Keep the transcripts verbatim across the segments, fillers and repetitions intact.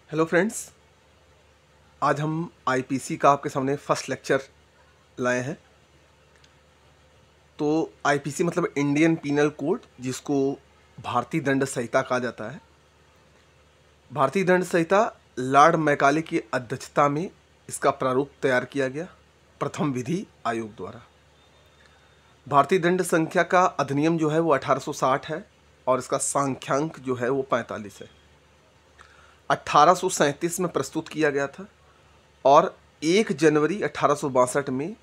Hello friends, आज हम IPC का आपके सामने फर्स्ट लेक्चर लाए हैं। तो आईपीसी मतलब इंडियन पीनल कोड, जिसको भारतीय दंड संहिता कहा जाता है। भारतीय दंड संहिता लॉर्ड मैकाले की अध्यक्षता में इसका प्रारूप तैयार किया गया प्रथम विधि आयोग द्वारा। भारतीय दंड संख्या का अधिनियम जो है वो अठारह सौ साठ है और इसका सांख्यांक जो है वो पैंतालीस है। अठारह सौ सैंतीस में प्रस्तुत किया गया था और एक जनवरी अठारह सौ बासठ में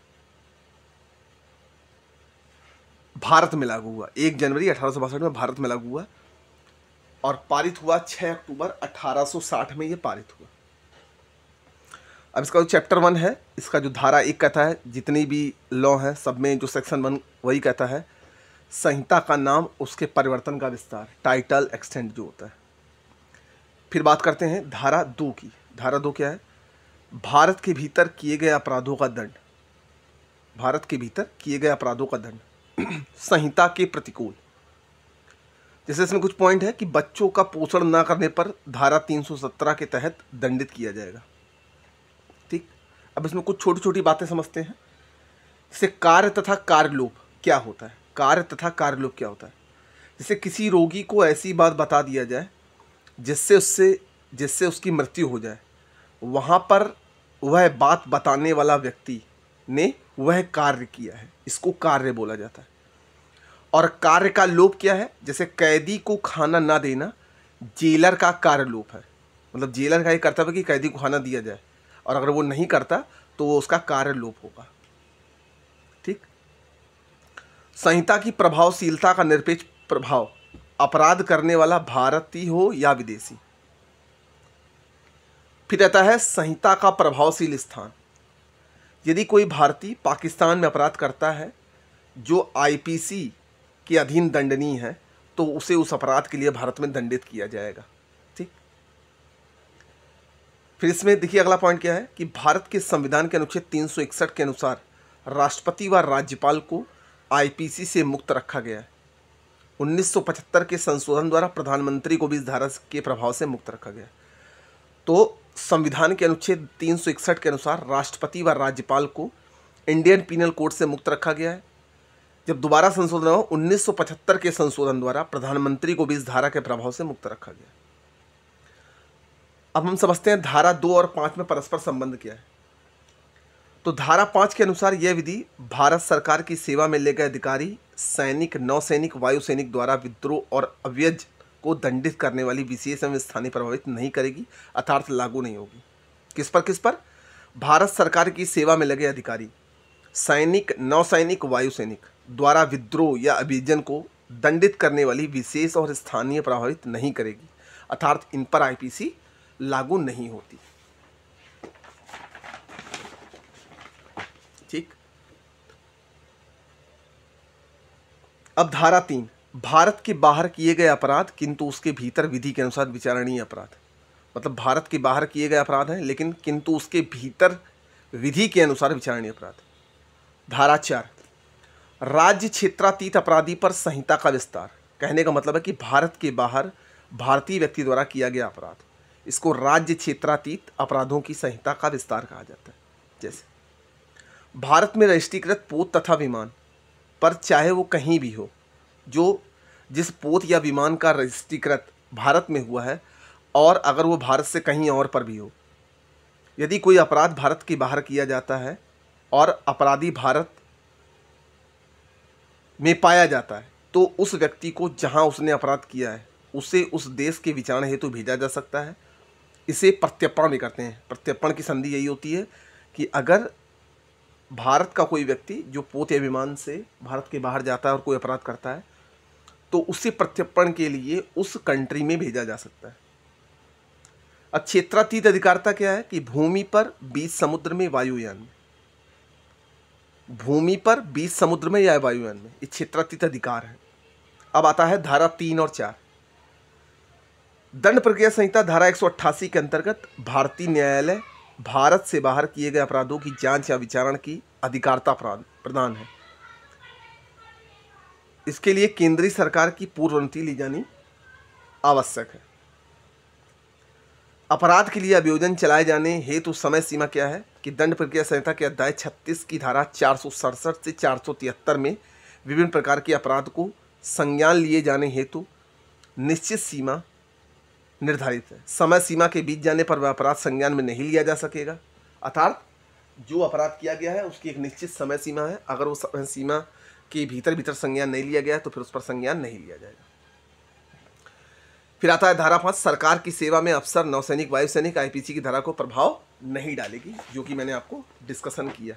भारत में लागू हुआ। एक जनवरी अठारह सौ बासठ में भारत में लागू हुआ और पारित हुआ छह अक्टूबर अठारह सौ साठ में ये पारित हुआ। अब इसका जो चैप्टर वन है, इसका जो धारा एक कहता है, जितनी भी लॉ है सब में जो सेक्शन वन वही कहता है, संहिता का नाम, उसके परिवर्तन का विस्तार, टाइटल एक्सटेंड जो होता है। फिर बात करते हैं धारा दो की। धारा दो क्या है? भारत के भीतर किए गए अपराधों का दंड। भारत के भीतर किए गए अपराधों का दंड संहिता के प्रतिकूल। जैसे इसमें कुछ पॉइंट है कि बच्चों का पोषण ना करने पर धारा तीन सौ सत्रह के तहत दंडित किया जाएगा। ठीक, अब इसमें कुछ छोटी छोटी बातें समझते हैं। जैसे कार्य तथा कार्यलोप क्या होता है? कार्य तथा कार्यलोप क्या होता है? जैसे किसी रोगी को ऐसी बात बता दिया जाए जिससे उससे जिससे उसकी मृत्यु हो जाए, वहाँ पर वह बात बताने वाला व्यक्ति ने वह कार्य किया है, इसको कार्य बोला जाता है। और कार्य का लोप क्या है? जैसे कैदी को खाना ना देना जेलर का कार्य लोप है। मतलब जेलर का ये कर्तव्य है कि कैदी को खाना दिया जाए, और अगर वो नहीं करता तो वो उसका कार्य लोप होगा। ठीक। संहिता की प्रभावशीलता का निरपेक्ष प्रभाव, अपराध करने वाला भारतीय हो या विदेशी। फिर रहता है संहिता का प्रभावशील स्थान। यदि कोई भारतीय पाकिस्तान में अपराध करता है जो आईपीसी के अधीन दंडनीय है, तो उसे उस अपराध के लिए भारत में दंडित किया जाएगा। ठीक। फिर इसमें देखिए अगला पॉइंट क्या है कि भारत के संविधान के अनुच्छेद तीन सौ इकसठ के अनुसार राष्ट्रपति व राज्यपाल को आईपीसी से मुक्त रखा गया है। उन्नीस सौ पचहत्तर के संशोधन द्वारा प्रधानमंत्री को भी इस धारा के प्रभाव से मुक्त रखा गया। तो संविधान के अनुच्छेद तीन सौ इकसठ के अनुसार राष्ट्रपति व राज्यपाल को इंडियन पीनल कोड से मुक्त रखा गया है। जब दोबारा संशोधन हुआ उन्नीस सौ पचहत्तर के संशोधन द्वारा प्रधानमंत्री को भी इस धारा के प्रभाव से मुक्त रखा गया। अब हम समझते हैं धारा दो और पाँच में परस्पर संबंध क्या है। तो धारा पाँच के अनुसार यह विधि भारत सरकार की सेवा में ले गए अधिकारी, सैनिक, नौसैनिक, वायुसैनिक द्वारा विद्रोह और अव्यज को दंडित करने वाली विशेष एवं स्थानीय प्रभावित नहीं करेगी, अर्थात लागू नहीं होगी। किस पर किस पर? भारत सरकार की सेवा में लगे अधिकारी, सैनिक, नौसैनिक, वायुसैनिक द्वारा विद्रोह या अभियोजन को दंडित करने वाली विशेष और स्थानीय प्रभावित नहीं करेगी, अर्थात इन पर आईपीसी लागू नहीं होती। ठीक। अब धारा तीन, भारत के बाहर किए गए अपराध किंतु उसके भीतर विधि के अनुसार विचारणीय अपराध। मतलब भारत के बाहर किए गए अपराध हैं लेकिन किंतु उसके भीतर विधि के अनुसार विचारणीय अपराध। धारा चार, राज्य क्षेत्रातीत अपराधी पर संहिता का विस्तार। कहने का मतलब है कि भारत के बाहर भारतीय व्यक्ति द्वारा किया गया अपराध, इसको राज्य क्षेत्रातीत अपराधों की संहिता का विस्तार कहा जाता है। जैसे भारत में रजिस्ट्रीकृत पोत तथा विमान पर, चाहे वो कहीं भी हो, जो जिस पोत या विमान का रजिस्ट्रीकृत भारत में हुआ है और अगर वो भारत से कहीं और पर भी हो, यदि कोई अपराध भारत के बाहर किया जाता है और अपराधी भारत में पाया जाता है, तो उस व्यक्ति को जहां उसने अपराध किया है उसे उस देश के विचारण हेतु तो भेजा जा सकता है। इसे प्रत्यर्पण भी करते हैं। प्रत्यर्पण की संधि यही होती है कि अगर भारत का कोई व्यक्ति जो पोत या विमान से भारत के बाहर जाता है और कोई अपराध करता है, तो उसे प्रत्यर्पण के लिए उस कंट्री में भेजा जा सकता है। अब क्षेत्रातीत अधिकारिता क्या है कि भूमि पर, बीच समुद्र में, वायुयान में, भूमि पर, बीच समुद्र में या वायुयान में, ये क्षेत्रातीत अधिकार है। अब आता है धारा तीन और चार। दंड प्रक्रिया संहिता धारा एक सौ अट्ठासी के अंतर्गत भारतीय न्यायालय भारत से बाहर किए गए अपराधों की जांच या विचारण की अधिकारिता प्रदान है। इसके लिए केंद्रीय सरकार की पूर्व अनुमति ली जानी आवश्यक है। अपराध के लिए अभियोजन चलाए जाने हेतु समय सीमा क्या है कि दंड प्रक्रिया संहिता के अध्याय छत्तीस की धारा चार सौ सड़सठ से चार सौ तिहत्तर में विभिन्न प्रकार के अपराध को संज्ञान लिए जाने हेतु निश्चित सीमा निर्धारित है। समय सीमा के बीत जाने पर वह अपराध संज्ञान में नहीं लिया जा सकेगा। अर्थात जो अपराध किया गया है उसकी एक निश्चित समय सीमा है, अगर वो समय सीमा के भीतर भीतर संज्ञान नहीं लिया गया है तो फिर उस पर संज्ञान नहीं लिया जाएगा। फिर आता है धारा पाँच, सरकार की सेवा में अफसर, नौसैनिक, वायुसैनिक आईपीसी की धारा को प्रभाव नहीं डालेगी, जो कि मैंने आपको डिस्कशन किया।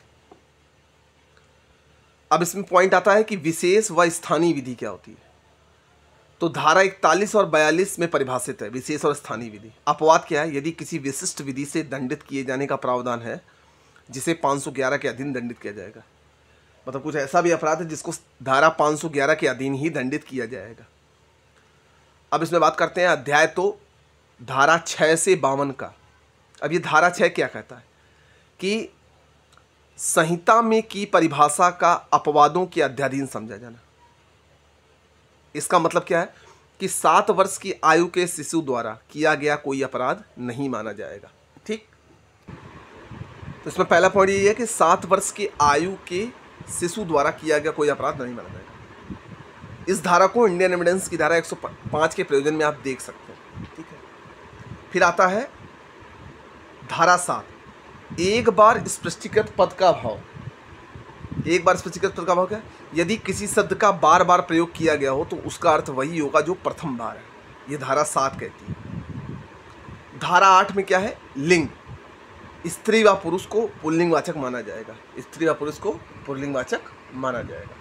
अब इसमें पॉइंट आता है कि विशेष व स्थानीय विधि क्या होती है। तो धारा इकतालीस और बयालीस में परिभाषित है विशेष और स्थानीय विधि। अपवाद क्या है, यदि किसी विशिष्ट विधि से दंडित किए जाने का प्रावधान है जिसे पाँच सौ ग्यारह के अधीन दंडित किया जाएगा। मतलब कुछ ऐसा भी अपराध है जिसको धारा पाँच सौ ग्यारह के अधीन ही दंडित किया जाएगा। अब इसमें बात करते हैं अध्याय तो धारा छः से बावन का। अब ये धारा छः क्या कहता है कि संहिता में की परिभाषा का अपवादों के अध्याधीन समझा जाना। इसका मतलब क्या है कि सात वर्ष की आयु के शिशु द्वारा किया गया कोई अपराध नहीं माना जाएगा। ठीक, तो इसमें पहला पॉइंट ये है कि सात वर्ष की आयु के शिशु द्वारा किया गया कोई अपराध नहीं माना जाएगा। इस धारा को इंडियन एविडेंस की धारा एक सौ पाँच के प्रयोजन में आप देख सकते हैं। ठीक है, फिर आता है धारा सात, एक बार स्पष्टीकृत पद का अभाव। एक बार स्पष्टीकृत पद का अभाव क्या है, यदि किसी शब्द का बार बार प्रयोग किया गया हो तो उसका अर्थ वही होगा जो प्रथम बार है। ये धारा सात कहती है। धारा आठ में क्या है, लिंग, स्त्री व पुरुष को पुल्लिंगवाचक माना जाएगा। स्त्री व पुरुष को पुल्लिंगवाचक माना जाएगा।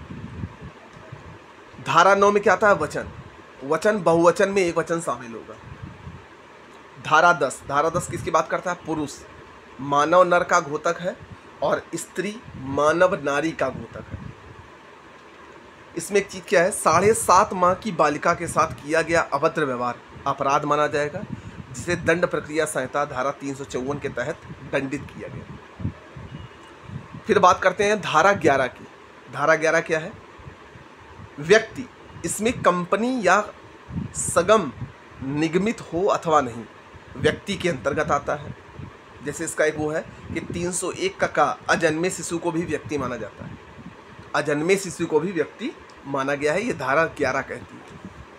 धारा नौ में क्या आता है, वचन, वचन बहुवचन में एक वचन शामिल होगा। धारा दस, धारा दस किसकी बात करता है, पुरुष मानव नर का घोतक है और स्त्री मानव नारी का घोतक है। इसमें एक चीज क्या है, साढ़े सात माह की बालिका के साथ किया गया अभद्र व्यवहार अपराध माना जाएगा, जिसे दंड प्रक्रिया संहिता धारा तीन सौ चौवन के तहत दंडित किया गया। फिर बात करते हैं धारा ग्यारह की। धारा ग्यारह क्या है, व्यक्ति, इसमें कंपनी या सगम निगमित हो अथवा नहीं, व्यक्ति के अंतर्गत आता है। जैसे इसका एक वो है कि तीन सौ एक का का अजन्मे शिशु को भी व्यक्ति माना जाता है। अजन्मे शिशु को भी व्यक्ति माना गया है, ये धारा ग्यारह कहती है।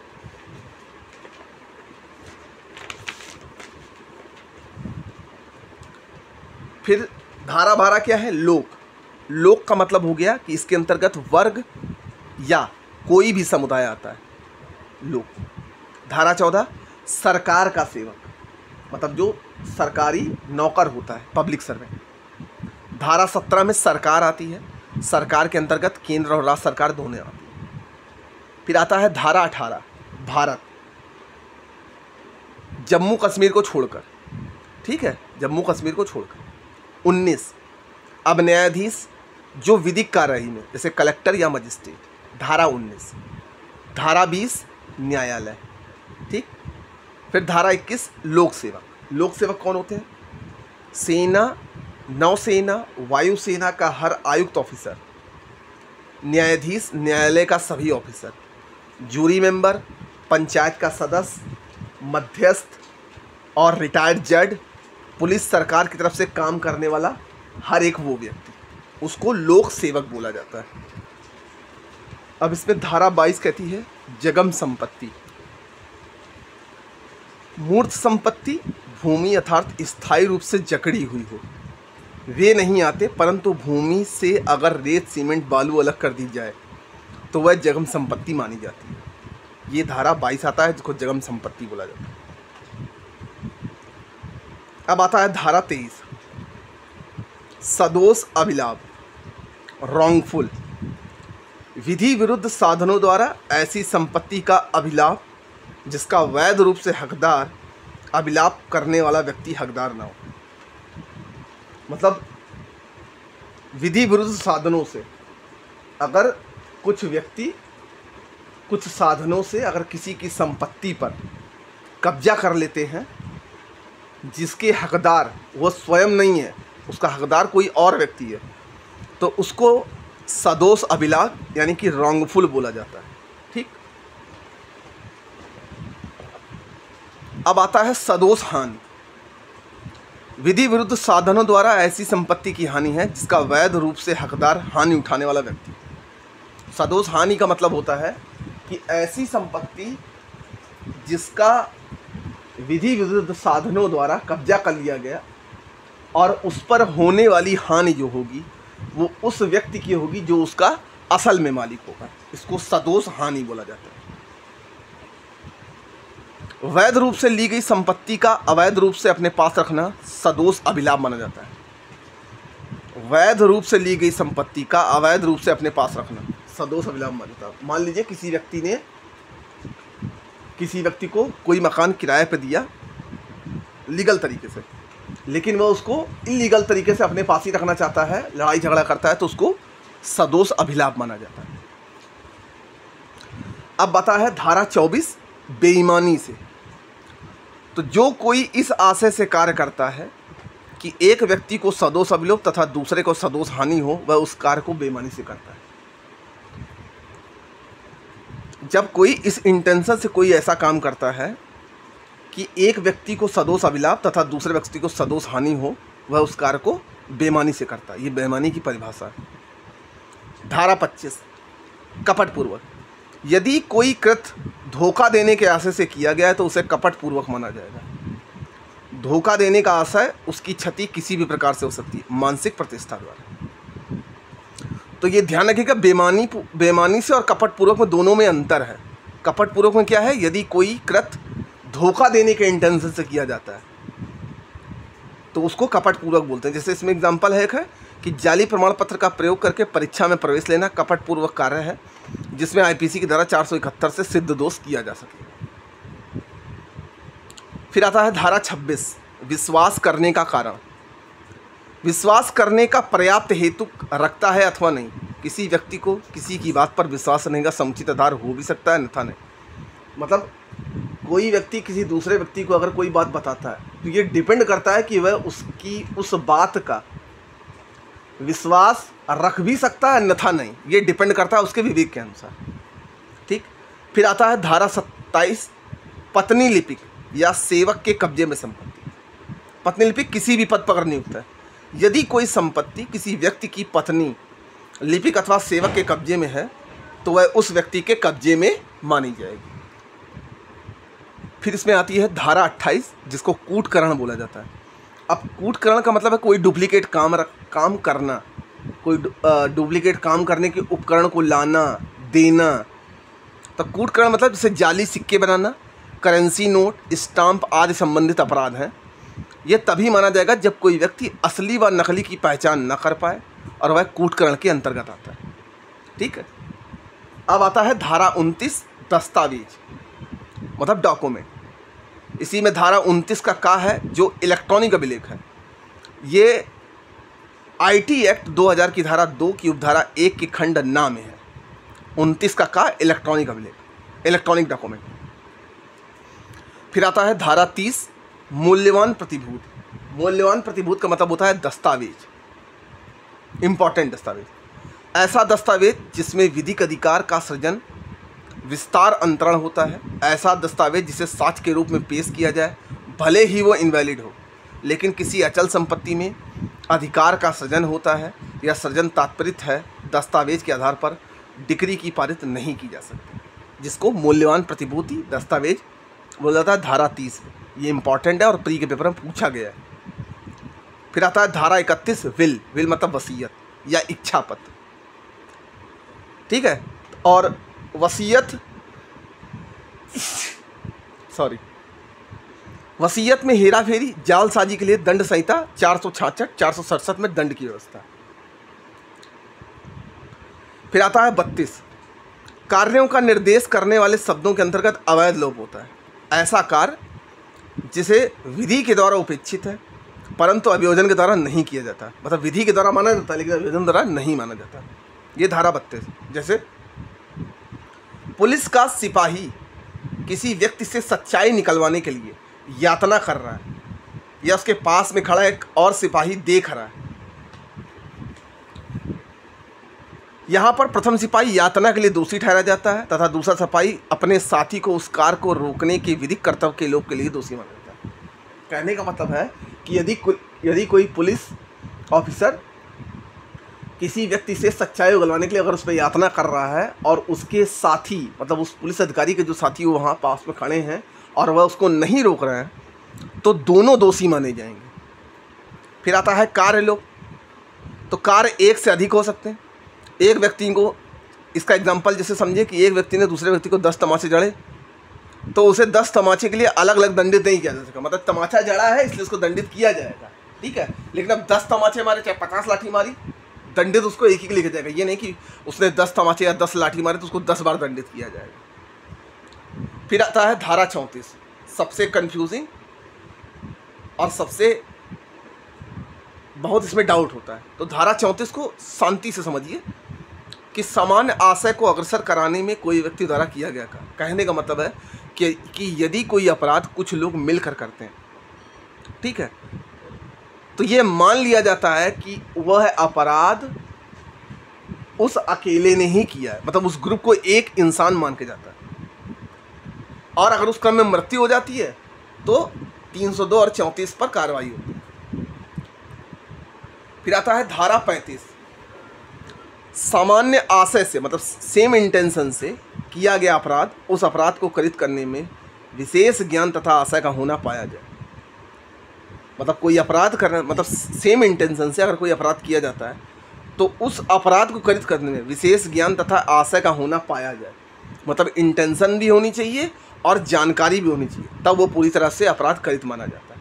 फिर धारा बारह क्या है, लोक। लोक का मतलब हो गया कि इसके अंतर्गत वर्ग या कोई भी समुदाय आता है, लोक। धारा चौदह, सरकार का सेवक, मतलब जो सरकारी नौकर होता है, पब्लिक सर्वेंट। धारा सत्रह में सरकार आती है, सरकार के अंतर्गत केंद्र और राज्य सरकार दोनों आती है। फिर आता है धारा अठारह, भारत, जम्मू कश्मीर को छोड़कर। ठीक है, जम्मू कश्मीर को छोड़कर। उन्नीस, अब न्यायाधीश जो विधिक कार्यवाही में, जैसे कलेक्टर या मजिस्ट्रेट, धारा उन्नीस। धारा बीस, न्यायालय। ठीक, फिर धारा इक्कीस, लोक सेवक। लोक सेवक कौन होते हैं, सेना, नौसेना, वायुसेना का हर आयुक्त ऑफिसर, न्यायाधीश, न्यायालय का सभी ऑफिसर, जूरी मेंबर, पंचायत का सदस्य, मध्यस्थ और रिटायर्ड जज, पुलिस, सरकार की तरफ से काम करने वाला हर एक वो व्यक्ति, उसको लोक सेवक बोला जाता है। अब इसमें धारा बाईस कहती है जगम संपत्ति। मूर्त संपत्ति, भूमि अर्थात स्थायी रूप से जकड़ी हुई हो, वे नहीं आते, परंतु भूमि से अगर रेत, सीमेंट, बालू अलग कर दी जाए तो वह जगम संपत्ति मानी जाती है। ये धारा बाईस आता है, जिसको जगम संपत्ति बोला जाता है। अब आता है धारा तेईस, सदोष अभिलाभ, रॉन्गफुल, विधि विरुद्ध साधनों द्वारा ऐसी संपत्ति का अभिलाभ जिसका वैध रूप से हकदार अभिलाप करने वाला व्यक्ति हकदार ना हो। मतलब विधि विरुद्ध साधनों से, अगर कुछ व्यक्ति कुछ साधनों से अगर किसी की संपत्ति पर कब्जा कर लेते हैं जिसके हकदार वो स्वयं नहीं है, उसका हकदार कोई और व्यक्ति है, तो उसको सदोष अभिलाप यानी कि रॉन्गफुल बोला जाता है। ठीक, अब आता है सदोष हानि। विधि विरुद्ध साधनों द्वारा ऐसी संपत्ति की हानि है जिसका वैध रूप से हकदार हानि उठाने वाला व्यक्ति। सदोष हानि का मतलब होता है कि ऐसी संपत्ति जिसका विधि विरुद्ध साधनों द्वारा कब्जा कर लिया गया और उस पर होने वाली हानि जो होगी वो उस व्यक्ति की होगी जो उसका असल में मालिक होगा। इसको सदोष हानि बोला जाता है। वैध रूप से ली गई संपत्ति का अवैध रूप से अपने पास रखना सदोष अभिलाभ माना जाता है। वैध रूप से ली गई संपत्ति का अवैध रूप से अपने पास रखना सदोष अभिलाभ माना जाता है। मान लीजिए किसी व्यक्ति ने किसी व्यक्ति को कोई मकान किराए पर दिया लीगल तरीके से, लेकिन वह उसको इलीगल तरीके से अपने पास ही रखना चाहता है, लड़ाई झगड़ा करता है, तो उसको सदोष अभिलाभ माना जाता है। अब बता है धारा चौबीस बेईमानी से। तो जो कोई इस आशय से कार्य करता है कि एक व्यक्ति को सदोष अभिलोभ तथा दूसरे को सदोष हानि हो, वह उस कार्य को बेईमानी से करता है। जब कोई इस इंटेंशन से कोई ऐसा काम करता है कि एक व्यक्ति को सदोष अभिलाभ तथा दूसरे व्यक्ति को सदोष हानि हो, वह उस कार्य को बेईमानी से करता है। ये बेईमानी की परिभाषा है। धारा पच्चीस कपटपूर्वक। यदि कोई कृत धोखा देने के आशय से किया गया है तो उसे कपटपूर्वक माना जाएगा। धोखा देने का आशय उसकी क्षति किसी भी प्रकार से हो सकती है, मानसिक प्रतिष्ठा द्वारा। तो ये ध्यान रखिएगा, बेईमानी बेईमानी से और कपटपूर्वक में दोनों में अंतर है। कपटपूर्वक में क्या है, यदि कोई कृत धोखा देने के इंटेंशन से किया जाता है तो उसको कपटपूर्वक बोलते हैं। जैसे इसमें एग्जांपल है एक है कि जाली प्रमाण पत्र का प्रयोग करके परीक्षा में प्रवेश लेना कपटपूर्वक कार्य है जिसमें आईपीसी की धारा चार सौ इकहत्तर से सिद्ध दोष किया जा सके। फिर आता है धारा छब्बीस विश्वास करने का कारण। विश्वास करने का पर्याप्त हेतु रखता है अथवा नहीं। किसी व्यक्ति को किसी की बात पर विश्वास करने का समुचित आधार हो भी सकता है अन्यथा नहीं। मतलब कोई व्यक्ति किसी दूसरे व्यक्ति को अगर कोई बात बताता है तो ये डिपेंड करता है कि वह उसकी उस बात का विश्वास रख भी सकता है अन्यथा नहीं। ये डिपेंड करता है उसके विवेक के अनुसार। ठीक। फिर आता है धारा सत्ताईस पत्नी लिपिक या सेवक के कब्जे में संपत्ति। पत्नी लिपिक किसी भी पद पर नियुक्त है। यदि कोई संपत्ति किसी व्यक्ति की पत्नी लिपिक अथवा सेवक के कब्जे में है तो वह उस व्यक्ति के कब्जे में मानी जाएगी। फिर इसमें आती है धारा अट्ठाईस जिसको कूटकरण बोला जाता है। अब कूटकरण का मतलब है कोई डुप्लीकेट काम काम करना, कोई डुप्लीकेट काम करने के उपकरण को लाना देना। तो कूटकरण मतलब जैसे जाली सिक्के बनाना, करेंसी नोट, स्टाम्प आदि संबंधित अपराध हैं। यह तभी माना जाएगा जब कोई व्यक्ति असली व नकली की पहचान न कर पाए और वह कूटकरण के अंतर्गत आता है। ठीक है। अब आता है धारा उनतीस दस्तावेज मतलब डॉक्यूमेंट। इसी में धारा उनतीस का का है जो इलेक्ट्रॉनिक अभिलेख है। ये आईटी एक्ट दो हज़ार की धारा दो की उपधारा एक के खंड ना में है। उनतीस का का इलेक्ट्रॉनिक अभिलेख, इलेक्ट्रॉनिक डॉक्यूमेंट। फिर आता है धारा तीस मूल्यवान प्रतिभूत। मूल्यवान प्रतिभूत का मतलब होता है दस्तावेज, इंपॉर्टेंट दस्तावेज। ऐसा दस्तावेज जिसमें विधिक अधिकार का सृजन विस्तार अंतरण होता है। ऐसा दस्तावेज जिसे साक्ष्य के रूप में पेश किया जाए भले ही वो इनवैलिड हो, लेकिन किसी अचल संपत्ति में अधिकार का सृजन होता है या सृजन तात्पर्य है, दस्तावेज के आधार पर डिक्री की पारित नहीं की जा सकती, जिसको मूल्यवान प्रतिभूति दस्तावेज बोला जाता है। धारा तीस ये इंपॉर्टेंट है और प्री के पेपर में पूछा गया है। फिर आता है धारा इकतीस विल। विल मतलब वसीयत या इच्छा पत्र। ठीक है। और वसीयत सॉरी वसीयत में हेरा फेरी जालसाजी के लिए दंड संहिता चार सौ छाछठ चार सौ सड़सठ में दंड की व्यवस्था। फिर आता है बत्तीस कार्यों का निर्देश करने वाले शब्दों के अंतर्गत अवैध लोप होता है। ऐसा कार्य जिसे विधि के द्वारा उपेक्षित है परंतु अभियोजन के द्वारा नहीं किया जाता। मतलब विधि के द्वारा माना जाता है लेकिन अभियोजन द्वारा नहीं माना जाता। ये धारा बत्तीस। जैसे पुलिस का सिपाही किसी व्यक्ति से सच्चाई निकलवाने के लिए यातना कर रहा है या उसके पास में खड़ा एक और सिपाही देख रहा है, यहाँ पर प्रथम सिपाही यातना के लिए दोषी ठहरा जाता है तथा दूसरा सिपाही अपने साथी को उस कार को रोकने के विधिक कर्तव्य के लोभ के लिए दोषी माना जाता है। कहने का मतलब है कि यदि को, यदि कोई पुलिस ऑफिसर किसी व्यक्ति से सच्चाई उगलवाने के लिए अगर उस पर यातना कर रहा है और उसके साथी मतलब उस पुलिस अधिकारी के जो साथी वो वहाँ पास में खड़े हैं और वह उसको नहीं रोक रहे हैं तो दोनों दोषी माने जाएंगे। फिर आता है कार्य लोभ। तो कार्य एक से अधिक हो सकते हैं। एक व्यक्ति को, इसका एग्जाम्पल जैसे समझिए कि एक व्यक्ति ने दूसरे व्यक्ति को दस तमाचे जड़े तो उसे दस तमाचे के लिए अलग अलग दंडित नहीं किया जा सका। मतलब तमाचा जड़ा है इसलिए उसको दंडित किया जाएगा, ठीक है। लेकिन अब दस तमाचे मारे चाहे पचास लाठी मारी, दंडित उसको एक ही के लिखा जाएगा। ये नहीं कि उसने दस तमाचे या दस लाठी मारे तो उसको दस बार दंडित किया जाएगा। फिर आता है धारा चौंतीस, सबसे कंफ्यूजिंग और सबसे बहुत इसमें डाउट होता है। तो धारा चौंतीस को शांति से समझिए कि सामान्य आशय को अग्रसर कराने में कोई व्यक्ति द्वारा किया गया का कहने का मतलब है कि, कि यदि कोई अपराध कुछ लोग मिलकर करते हैं, ठीक है, तो ये मान लिया जाता है कि वह अपराध उस अकेले ने ही किया है। मतलब उस ग्रुप को एक इंसान मान के जाता है और अगर उस क्रम में मृत्यु हो जाती है तो तीन सौ दो और चौंतीस पर कार्रवाई होती है। फिर आता है धारा पैंतीस, सामान्य आशय से मतलब सेम इंटेंशन से किया गया अपराध उस अपराध को कृत करने में विशेष ज्ञान तथा आशय का होना पाया जाए। मतलब कोई अपराध करना मतलब सेम इंटेंशन से अगर कोई अपराध किया जाता है तो उस अपराध को कृत करने में विशेष ज्ञान तथा आशय का होना पाया जाए। मतलब इंटेंशन भी होनी चाहिए और जानकारी भी होनी चाहिए, तब वो पूरी तरह से अपराध कृत माना जाता है।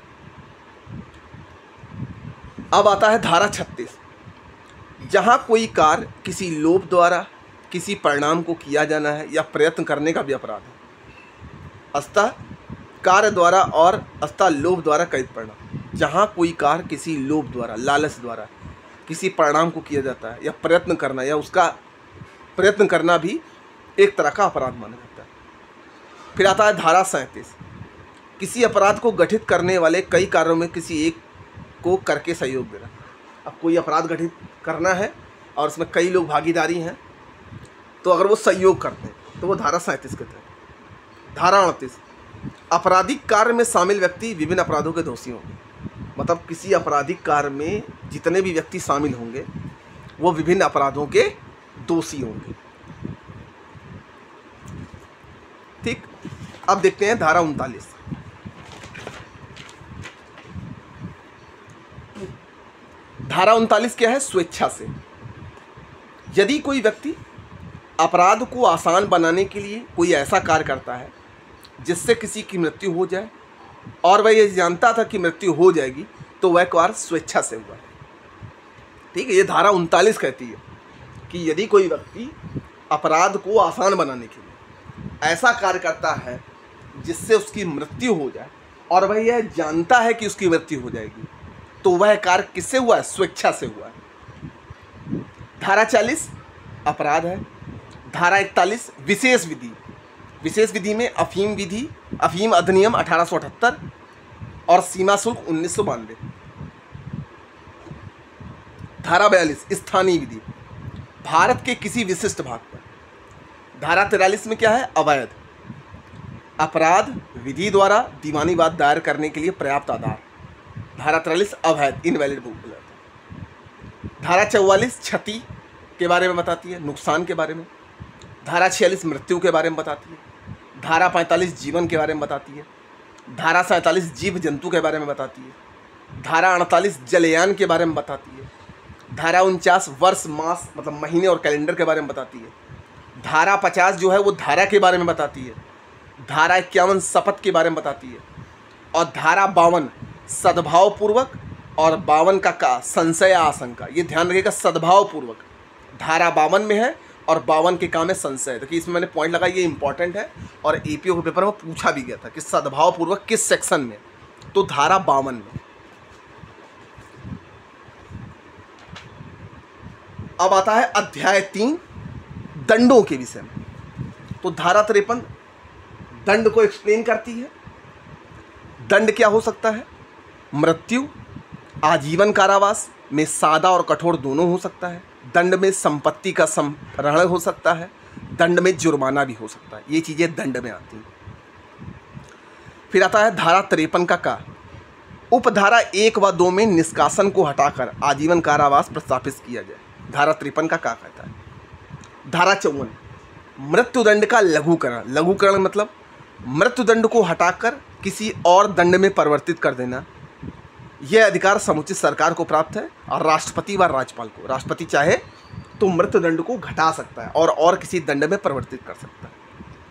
अब आता है धारा छत्तीस, जहाँ कोई कार्य किसी लोभ द्वारा किसी परिणाम को किया जाना है या प्रयत्न करने का भी अपराध है। अस्तः कार्य द्वारा और अस्तः लोभ द्वारा कृत परिणाम। जहाँ कोई कार्य किसी लोभ द्वारा लालच द्वारा किसी परिणाम को किया जाता है या प्रयत्न करना या उसका प्रयत्न करना भी एक तरह का अपराध माना जाता है। फिर आता है धारा सैंतीस, किसी अपराध को गठित करने वाले कई कार्यों में किसी एक को करके सहयोग देना। अब कोई अपराध गठित करना है और उसमें कई लोग भागीदारी हैं तो अगर वो सहयोग करते हैं तो वो धारा सैंतीस के तहत। धारा अड़तीस, आपराधिक कार्य में शामिल व्यक्ति विभिन्न अपराधों के दोषी होंगे। मतलब किसी आपराधिक कार्य में जितने भी व्यक्ति शामिल होंगे वो विभिन्न अपराधों के दोषी होंगे, ठीक। अब देखते हैं धारा उनतालीस। धारा उनतालीस क्या है? स्वेच्छा से। यदि कोई व्यक्ति अपराध को आसान बनाने के लिए कोई ऐसा कार्य करता है जिससे किसी की मृत्यु हो जाए और वह ये जानता था कि मृत्यु हो जाएगी तो वह कार्य स्वेच्छा से हुआ, ठीक है। ये धारा उनतालीस कहती है कि यदि कोई व्यक्ति अपराध को आसान बनाने के लिए ऐसा कार्य करता है जिससे उसकी मृत्यु हो जाए और वह यह जानता है कि उसकी मृत्यु हो जाएगी तो वह कार्य किससे हुआ है? स्वेच्छा से हुआ है। धारा चालीस अपराध है। धारा इकतालीस विशेष विधि। विशेष विधि में अफीम विधि, अफीम अधिनियम अठारह सौ अठहत्तर और सीमा शुल्क उन्नीस सौ बानवे। धारा बयालीस स्थानीय विधि, भारत के किसी विशिष्ट भाग पर। धारा तिरालीस में क्या है? अवैध अपराध विधि द्वारा दीवानी वाद दायर करने के लिए पर्याप्त आधार। धारा तिरालीस अवैध इनवैलिड बुक। धारा चौवालीस क्षति के बारे में बताती है, नुकसान के बारे में। धारा छियालीस मृत्यु के बारे में बताती है। धारा पैंतालीस जीवन के बारे में बताती है। धारा सैंतालीस जीव जंतु के बारे में बताती है। धारा अड़तालीस जलयान के बारे में बताती है। धारा उनचास वर्ष मास मतलब महीने और कैलेंडर के बारे में बताती है। धारा पचास जो है वो धारा के बारे में बताती है। धारा इक्यावन शपथ के बारे में बताती है। और धारा बावन सद्भावपूर्वक और बावन का का संशय आशंका। ये ध्यान रखिएगा, सद्भावपूर्वक धारा बावन में है और बावन के काम में संशय। देखिए इसमें मैंने पॉइंट लगा, ये इंपॉर्टेंट है और एपीओ के पेपर में पूछा भी गया था कि सद्भावपूर्वक किस सेक्शन में, तो धारा बावन में। अब आता है अध्याय तीन दंडों के विषय में। तो धारा तिरपन दंड को एक्सप्लेन करती है। दंड क्या हो सकता है? मृत्यु, आजीवन कारावास में सादा और कठोर दोनों हो सकता है। दंड में संपत्ति का संग्रहण हो सकता है, दंड में जुर्माना भी हो सकता है। ये चीज़ें दंड में आती हैं। फिर आता है धारा तिरपन का का उपधारा एक व दो में निष्कासन को हटाकर आजीवन कारावास प्रस्तापित किया जाए। धारा तिरपन का का कहता है। धारा चौवन मृत्युदंड का लघुकरण। लघुकरण मतलब मृत्युदंड को हटाकर किसी और दंड में परिवर्तित कर देना। यह अधिकार समुचित सरकार को प्राप्त है और राष्ट्रपति व राज्यपाल को। राष्ट्रपति चाहे तो मृत्युदंड को घटा सकता है और और किसी दंड में परिवर्तित कर सकता है।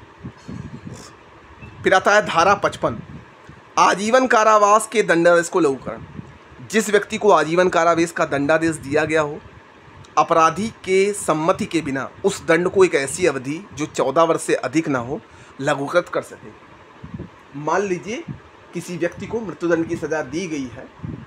फिर आता है धारा पचपन आजीवन कारावास के दंडादेश को लघुकरण। जिस व्यक्ति को आजीवन कारावास का दंडादेश दिया गया हो, अपराधी के सम्मति के बिना उस दंड को एक ऐसी अवधि जो चौदह वर्ष से अधिक ना हो लघुकृत कर सके। मान लीजिए किसी व्यक्ति को मृत्युदंड की सजा दी गई है,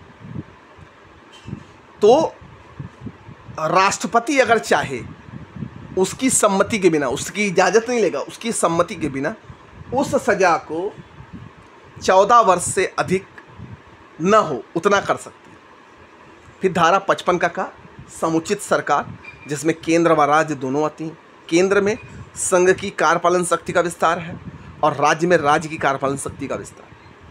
तो राष्ट्रपति अगर चाहे उसकी सम्मति के बिना, उसकी इजाज़त नहीं लेगा, उसकी सम्मति के बिना उस सजा को चौदह वर्ष से अधिक न हो उतना कर सकती है। फिर धारा पचपन का का समुचित सरकार, जिसमें केंद्र व राज्य दोनों आती हैं। केंद्र में संघ की कार्यपालन शक्ति का विस्तार है और राज्य में राज्य की कार्यपालन शक्ति का विस्तार।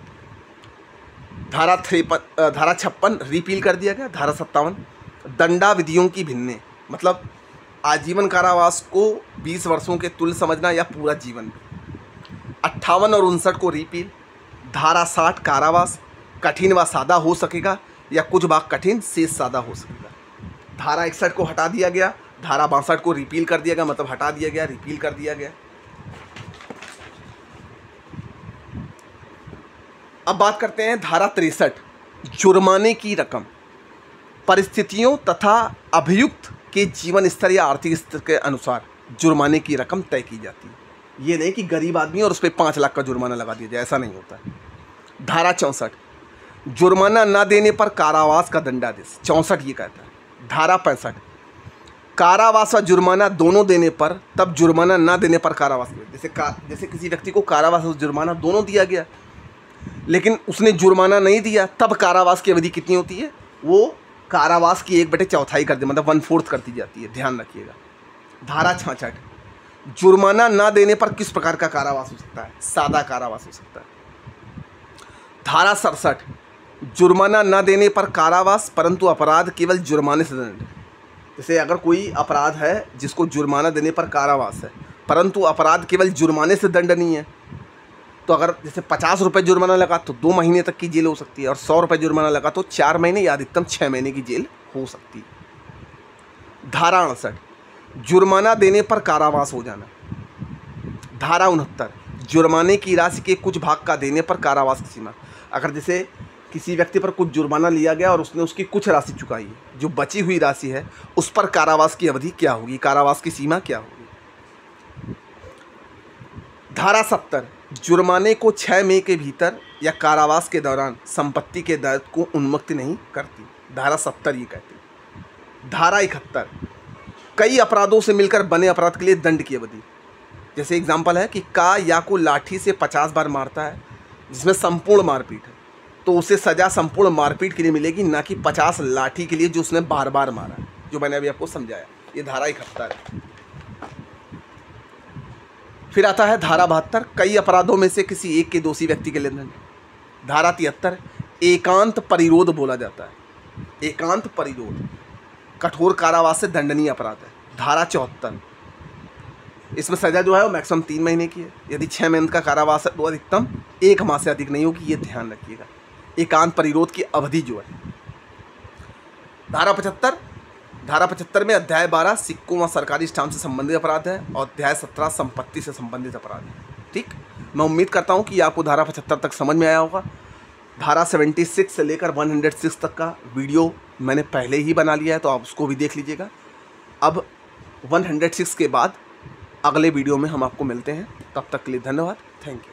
धारा तिरपन धारा छप्पन रिपील कर दिया गया। धारा सत्तावन दंडा विधियों की भिन्ने, मतलब आजीवन कारावास को बीस वर्षों के तुल्य समझना या पूरा जीवन भी। अट्ठावन और उनसठ को रिपील। धारा साठ कारावास कठिन व सादा हो सकेगा या कुछ भाग कठिन शेष सादा हो सकेगा। धारा इकसठ को हटा दिया गया। धारा बासठ को रिपील कर दिया गया, मतलब हटा दिया गया, रिपील कर दिया गया। अब बात करते हैं धारा तिरसठ जुर्माने की रकम। परिस्थितियों तथा अभियुक्त के जीवन स्तर या आर्थिक स्तर के अनुसार जुर्माने की रकम तय की जाती है। ये नहीं कि गरीब आदमी और उस पर पाँच लाख का जुर्माना लगा दिया जाए, ऐसा नहीं होता है। धारा चौंसठ जुर्माना न देने पर कारावास का दंडादेश। चौंसठ ये कहता है। धारा पैंसठ कारावास व जुर्माना दोनों देने पर, तब जुर्माना न देने पर कारावास। जैसे का जैसे किसी व्यक्ति को कारावास और जुर्माना दोनों दिया गया, लेकिन उसने जुर्माना नहीं दिया, तब कारावास की अवधि कितनी होती है? वो कारावास की एक बटे चौथाई कर दे, मतलब वन फोर्थ कर दी जाती है। ध्यान रखिएगा। धारा छाछठ जुर्माना न देने पर किस प्रकार का कारावास हो सकता है? सादा कारावास हो सकता है। धारा सड़सठ जुर्माना न देने पर कारावास परंतु अपराध केवल जुर्माने से दंड। जैसे अगर कोई अपराध है जिसको जुर्माना देने पर कारावास है, परंतु अपराध केवल जुर्माने से दंड नहीं है, तो अगर जैसे पचास रुपये जुर्माना लगा तो दो महीने तक की जेल हो सकती है, और सौ रुपये जुर्माना लगा तो चार महीने या अधिकतम छः महीने की जेल हो सकती है। धारा अड़सठ जुर्माना देने पर कारावास हो जाना। धारा उनहत्तर जुर्माने की राशि के कुछ भाग का देने पर कारावास की सीमा। अगर जैसे किसी व्यक्ति पर कुछ जुर्माना लिया गया और उसने उसकी कुछ राशि चुकाई है, जो बची हुई राशि है उस पर कारावास की अवधि क्या होगी, कारावास की सीमा क्या होगी। धारा सत्तर जुर्माने को छः मई के भीतर या कारावास के दौरान संपत्ति के दायित्व को उन्मुक्त नहीं करती। धारा सत्तर ये कहती है। धारा इकहत्तर कई अपराधों से मिलकर बने अपराध के लिए दंड की अवधि। जैसे एग्जाम्पल है कि का या को लाठी से पचास बार मारता है, जिसमें संपूर्ण मारपीट है, तो उसे सज़ा संपूर्ण मारपीट के लिए मिलेगी, ना कि पचास लाठी के लिए जो उसने बार बार मारा है, जो मैंने अभी आपको समझाया। ये धारा इकहत्तर है। फिर आता है धारा बहत्तर कई अपराधों में से किसी एक के दोषी व्यक्ति के लिए दंड। धारा तिहत्तर एकांत परिरोध बोला जाता है। एकांत परिरोध कठोर कारावास से दंडनीय अपराध है। धारा चौहत्तर इसमें सजा जो है वो मैक्सिमम तीन महीने की है। यदि छः महीने का कारावास है तो अधिकतम एक माह से अधिक नहीं होगी, ये ध्यान रखिएगा। एकांत परिरोध की अवधि जो है। धारा पचहत्तर धारा पचहत्तर में अध्याय बारह सिक्कों व सरकारी स्टाम्प से संबंधित अपराध है और अध्याय सत्रह संपत्ति से संबंधित अपराध है। ठीक, मैं उम्मीद करता हूँ कि आपको धारा पचहत्तर तक समझ में आया होगा। धारा छिहत्तर से लेकर एक सौ छह तक का वीडियो मैंने पहले ही बना लिया है, तो आप उसको भी देख लीजिएगा। अब एक सौ छह के बाद अगले वीडियो में हम आपको मिलते हैं। तब तक के लिए धन्यवाद। Thank you.